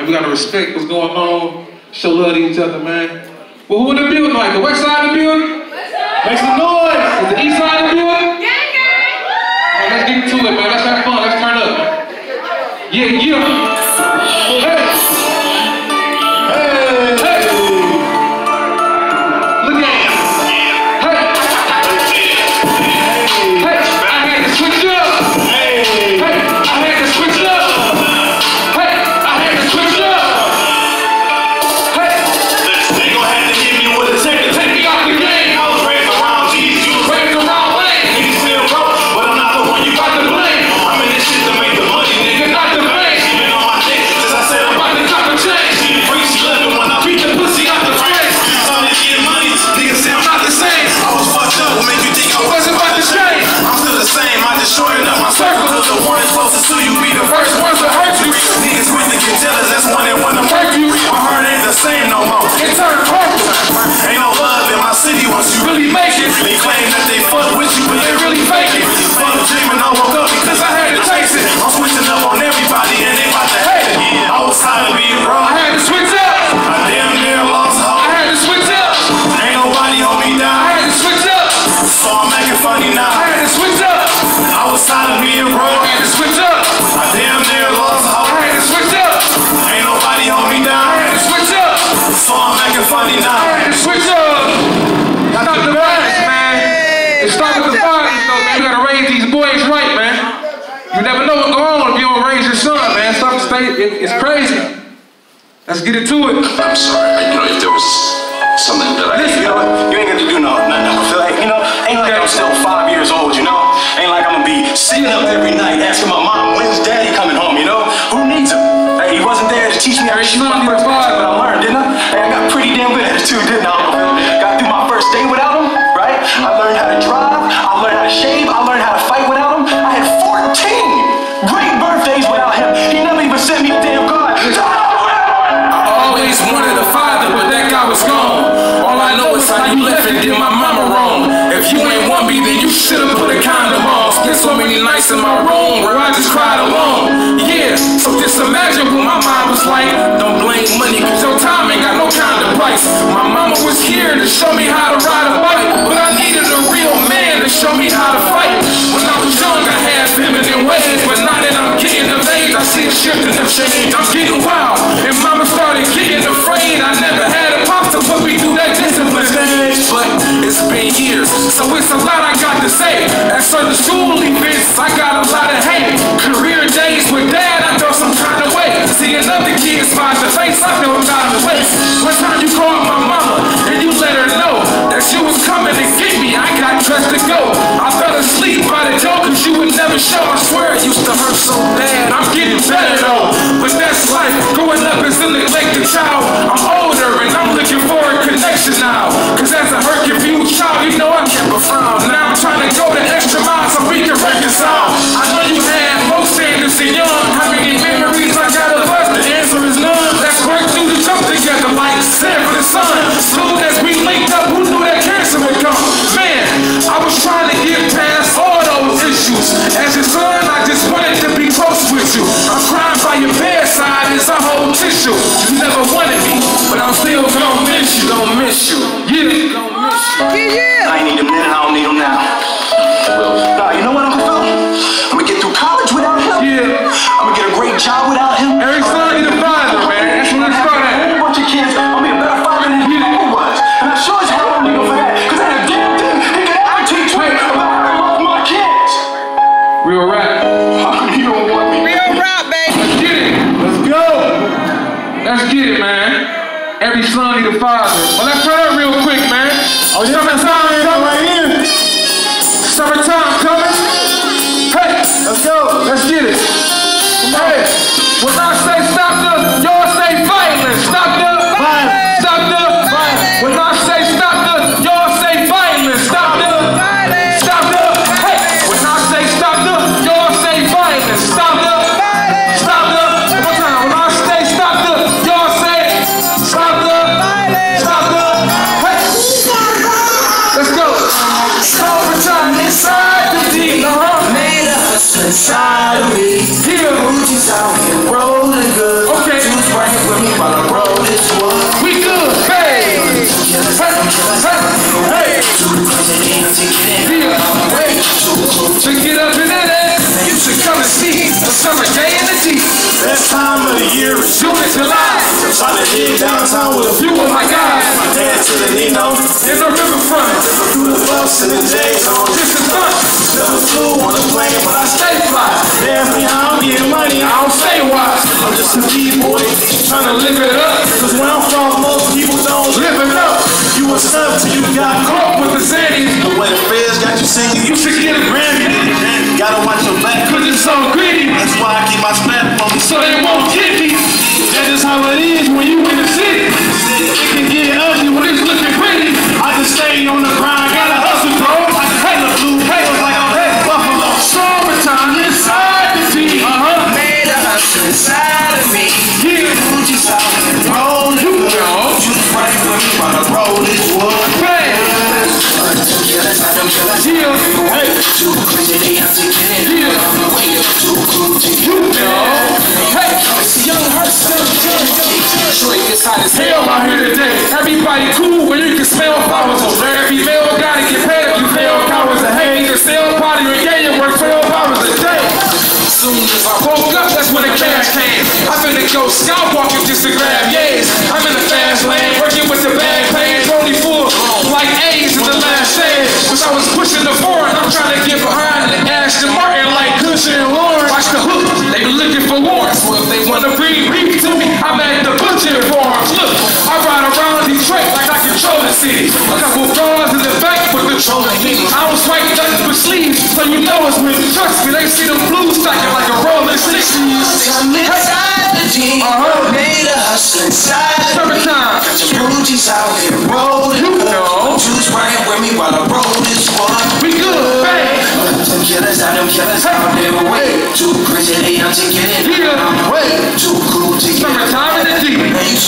man. We gotta respect what's going on, show love to each other, man. Well, who in the building? Like the west side of the building? Make some noise. Is the east side of the building? Right, let's get to it, man. Let's have fun. Let's turn up. Yeah, yeah. Hey. Hey. Hey. Look at him. Hey. Hey. I had to switch up. Hey. Hey. I had to switch up. Hey. I had to switch up. Hey. They gon' have to give me what it takes to take me out the game. I was raised around G's. You was raised around Lane. Niggas still broke, but I'm not the one you got to blame. I'm in this shit to make the money, nigga, not the bank. She been on my dick since I said I'm about to drop a change. She the freak, she love it when I beat the pussy out the frame. Started getting money, niggas say I'm not the same. I was fucked up, what make you think I wasn't about to change? I'm still the same, I just shortened up my circle. Cause the one closest to you be the first ones to hurt you. Niggas quick to get jealous, that's one that wanna hurt you. My heart ain't the same no more, it turned purple. Ain't no love in my city once you really make it. They claim that they fuck with you, but they really fake it. Fuck dreaming, I woke up because I had to taste it. I'm switching up on everybody and they about to hate it. I was tired of being wrong, I had to switch up. I damn near lost hope. I had to switch up. Ain't nobody hold me down, I had to switch up. so I'm acting funny now. I had to switch up. I was tired of being wrong, I had to switch up. I damn near lost hope. I had to switch up. Ain't nobody hold me I down, had to switch up. so I'm acting funny now. I had to switch up. Stop the violence, man. It starts with the fathers, though, man. You gotta raise these boys right, man. You never know what's going on if you don't raise your son, man. Stuff it's crazy. Let's get into it. I'm sorry, you know, if there was something that I... Listen, you know what? You ain't got to do nothing. I feel like, you know, ain't like I'm still 5 years old, you know? Ain't like I'm gonna be sitting up every night asking my mom, when's daddy coming home, you know? Who needs him? Hey, he wasn't there to teach me how to shoot my first pass, but I learned, didn't I? Hey, I got pretty damn good at it too, didn't I? Got through my first day without him, right? I learned how to drive, I learned how to shave, I learned how to fight without him. I had 14 great birthdays without him. He never even sent me a damn card. Always wanted a father, but that guy was gone. All I know is how you left and did my mama wrong. If you ain't want me, then you should've put a condom on. Spent so many nights in my room where I just cried alone. Yeah, so just imagine what my mom was like. Don't blame money, cause your time ain't got no kind of price. My mama was here to show me how to ride a bike, but I needed a real man to show me how to fight. When I was young, I had feminine ways, but now that I'm getting of age, I see a shift in the change. I'm getting wild, and mama started getting afraid. I never had a pop to put me through that discipline stage, but it's been years, so it's a lot I got to say. At certain school events, I got a lot of hate. Career days with dad, I felt some kind of way. Seeing other kids smile the face, I feel out of place. One time you called my mama, and you let her know that she was coming to get me. I got dressed to go. I fell asleep by the door, cause you would never show. I swear it used to hurt so bad. I'm getting better though, but that's life. Growing up as a neglected child. I'm older and I'm looking for a connection now. Cause as a hurt confused child, you know I kept a frown. Now I'm trying to go the extra mile so we can reconcile. I know you had low standards and young. How many memories I got of us? The answer is none. Let's work through the jump together like sand for the sun. Soon as we linked up, who knew that cancer would come? Man, I was trying to get past all those issues. As your son, I just wanted to be close with you. I'm crying by your bedside, it's a whole tissue. You never wanted me, but I'm still gonna miss you. Gonna miss you. Yeah. Gonna miss you. I ain't need him then, I don't need him now. Nah, you know what, Uncle Phil? I'm gonna get through college without him. Yeah. I'm gonna get a great job without him. Every son need a father, man. That's what it's A at. bunch of kids, I'll be a better father than his father was. And I sure as hell don't need him for that. Cause I had a damn thing he could ever teach me about how to love my kids. Real rap. How come you don't want me? Real rap, baby. Let's get it. Let's go. Let's get it, man. Every son need a father. Well, let's turn up real quick, man. Oh, summertime coming right here. Summertime coming. Hey, let's go. Let's get it. Hey, when I say stop the, y'all say violence. Stop the violence. Stop the violence. When I say stop the, y'all say violence. Stop the violence. Stop the. Hey, when I say stop the, y'all say violence. Stop the violence. Stop the. One more time. When I say stop the, y'all say stop the violence. Stop the. Hey, let's go. Summertime inside the deep. Made us inside of me. Here, Gucci's out here rolling good. year is June and July. Trying to dig downtown with a You were my guy. My dad to the Nino. In the riverfront. Through the bus and the J's on. This is fun. Never flew on a plane, but I Stay fly. damn me, I don't get money. I don't say why. I'm just a B-boy. Trying to live it up. Cause where I'm from, most people don't Live it up. You a sub till you got caught. Caught with the Zannies. But when the feds got you singing, You should get a Grammy. gotta watch your back. Cause it's so greedy. That's why I keep my strap on me. So they won't get me. That's just how it is when you in the city. It can get ugly when it's looking pretty. I just stay on the grind, gotta hustle, bro. I just hate the blue papers like I'm Red Buffalo. Summertime inside the sea. Made a hustle inside of me. Yeah. Gucci's out and rolling. You know. You right with me while I roll this wood. Bang. Yeah. Hey. You know. Hey. Young Hurst, Detroit gets hot as Hell out here today. Everybody cool when you can smell flowers. Every male gotta get paid if you fail cowards of hate. You can still party or game and work 12 hours a day. soon as I woke up, that's when the cash came. I finna go scout walking just to grab yays. I'm in the fast lane, working with the bag planes, only full like A's in the last day. Cause I was pushing the forward, I'm trying to get behind the Aston Martin like Cushion and Lawrence. Watch the hook, they be looking for Lawrence. Well, if they wanna bring beef to me, I'm at the butcher farms. Look, I ride around Detroit like I control the city. A couple bras in the back with controlling heat. I don't swipe nothing but sleeves, so you know it's me. Trust me, they see them blues stacking like a rolling 60s. I'm inside the G, made a hustle inside. Summertime. Got your Gucci's out here rolling. You know. Juice right with me while I roll this one. We good, bang. Them killers out there way too crazy. They out to get it. Yeah. I'm way too cool to get it. Summertime in the deep. Man, you